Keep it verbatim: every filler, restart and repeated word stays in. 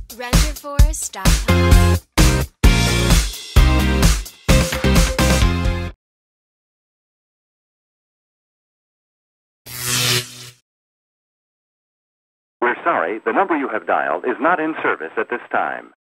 render force dot com. We're sorry, the number you have dialed is not in service at this time.